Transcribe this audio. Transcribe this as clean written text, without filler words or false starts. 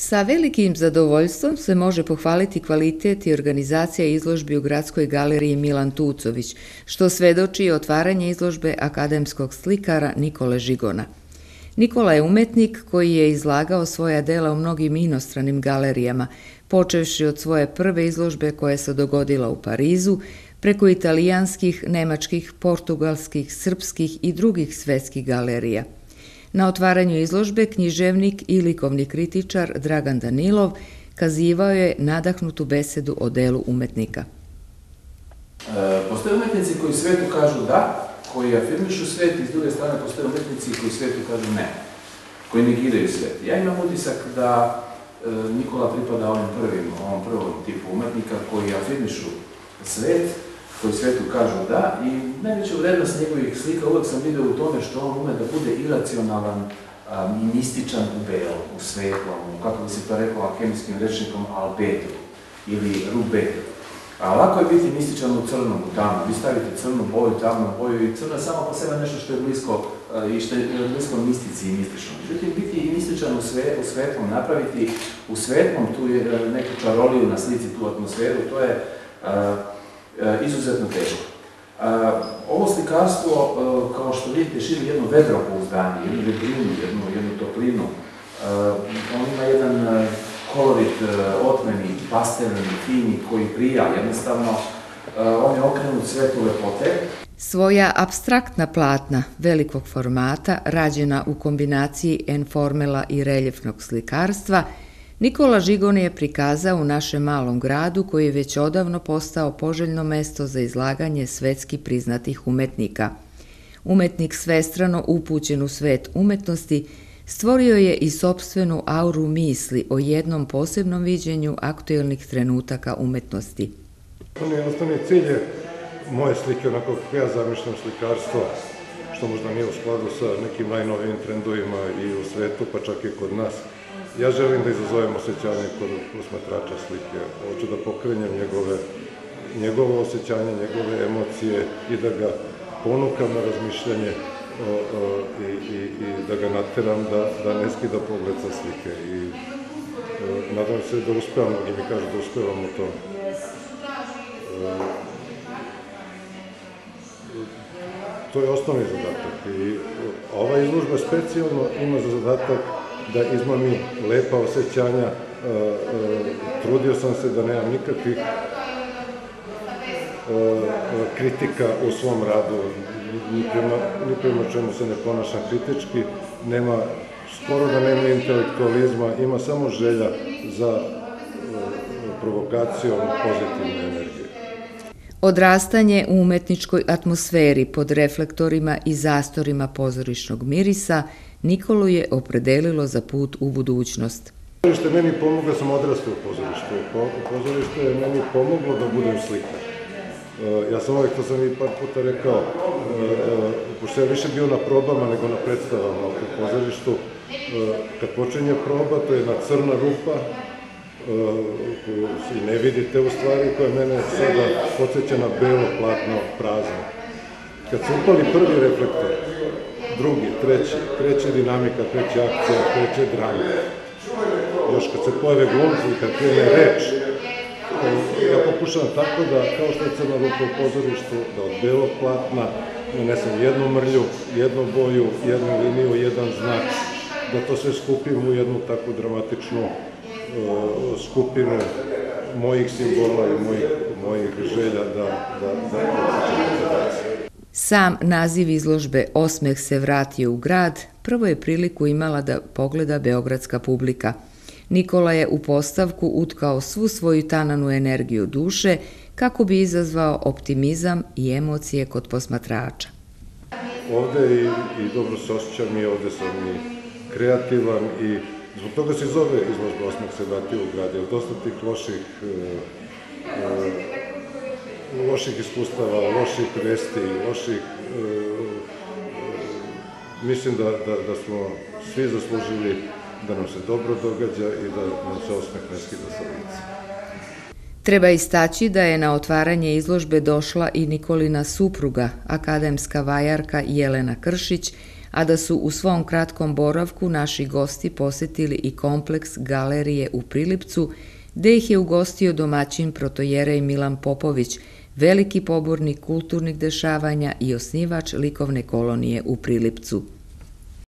Sa velikim zadovoljstvom se može pohvaliti kvalitet i organizacija izložbi u Gradskoj galeriji Milan Tucović, što svedoči otvaranje izložbe akademskog slikara Nikole Žigona. Nikola je umetnik koji je izlagao svoja dela u mnogim inostranim galerijama, počevši od svoje prve izložbe koja se dogodila u Parizu, preko italijanskih, nemačkih, portugalskih, srpskih i drugih svetskih galerija. Na otvaranju izložbe književnik i likovni kritičar Dragan Danilov kazivao je nadahnutu besedu o delu umetnika. Postoje umetnici koji svetu kažu da, koji afirmišu svet, i s druge strane postoje umetnici koji svetu kažu ne, koji negiraju svet. Ja imam utisak da Nikola pripada ovom prvom tipu umetnika koji afirmišu svet, koji svetu kažu da, i najveća vrednost njegovih slika uvek sam vidio u tome što on ume da bude iracionalan i mističan u belu, u svetlom, kako bi se to rekao hemijskim rečnikom, albedu ili rubedu. A lako je biti mističan u crnom, u tamnom. Vi stavite crnu boju, tamnu boju, i crno je samo po sebe nešto što je blisko mistici i mističnom. Međutim, biti i mističan u svetlom, napraviti u svetlom tu neku čaroliju na slici, tu atmosferu, to je izuzetno teško. Ovo slikarstvo, kao što vidite, širi jedno vedropouzdanje, jednu vedrinu, jednu toplinu. On ima jedan kolorit otmeni, pastelni, fini, koji prija. Jednostavno, on je okrenut svetu lepote. Svoja apstraktna platna velikog formata, rađena u kombinaciji enformela i reljefnog slikarstva, Nikola Žigon je prikazao u našem malom gradu koji je već odavno postao poželjno mesto za izlaganje svetski priznatih umetnika. Umetnik svestrano upućen u svet umetnosti stvorio je i sopstvenu auru misli o jednom posebnom viđenju aktuelnih trenutaka umetnosti. Osnovni cilj je moje slike, onako kako ja zamišljam slikarstvo, što možda nije u skladu sa nekim najnovijim trendovima i u svetu, pa čak i kod nas. Ja želim da izazovem osjećanje kod posmatrača slike. Hoću da pokrenjem njegovo osjećanje, njegove emocije i da ga ponukam na razmišljanje i da ga nateram da ne skida pogled sa slike. I nadam se da uspevam, mnogi mi kažu da uspevam u to. To je osnovni zadatak. I ova izložba specijalno ima za zadatak da izmami lepa osjećanja. Trudio sam se da nemam nikakvih kritika u svom radu, ni prema čemu se ne ponašam kritički, skoro da nema intelektualizma, ima samo želja za provokacijom pozitivne energije. Odrastanje u umetničkoj atmosferi pod reflektorima i zastorima pozorišnog mirisa Nikolu je opredelilo za put u budućnost. Pozorište je meni pomoglo da sam odrastao u pozorištu. Pozorište je meni pomoglo da budem slikar. Ja sam uvek, to sam i par puta rekao, pošto ja više bio na probama nego na predstavama u pozorištu, kad počinje proba, to je jedna crna rupa, koju i ne vidite u stvari, koja mene sada podsjeća na belo platno prazno. Kad se upali prvi reflektor, drugi, treći dinamika, treća akcija, treće drama. Još kad se pojave glumci i kad krene reč, ja pokušavam tako da, kao što je crna rupa u pozorištu, da od belog platna nanesem jednu mrlju, jednu boju, jednu liniju, jedan znak, da to sve skupim u jednu takvu dramatičnu skupinu mojih simbola i mojih želja da Sam naziv izložbe Osmeh se vratio u grad prvo je priliku imala da pogleda beogradska publika. Nikola je u postavku utkao svu svoju tananu energiju duše kako bi izazvao optimizam i emocije kod posmatrača. Ovde i dobro se osjećam i ovde sam i kreativan i zbog toga se zove izložba Osmeh se vratio u grad, jer dosta tih loših iskustava, loših vesti, mislim da smo svi zaslužili da nam se dobro događa i da nam se osmeh ne skida sa lica. Treba istaći da je na otvaranje izložbe došla i Nikolina supruga, akademska vajarka Jelena Kršić, a da su u svom kratkom boravku naši gosti posjetili i kompleks galerije u Prilipcu, gde ih je ugostio domaćin protojerej Milan Popović, veliki pobornik kulturnih dešavanja i osnivač likovne kolonije u Prilipcu.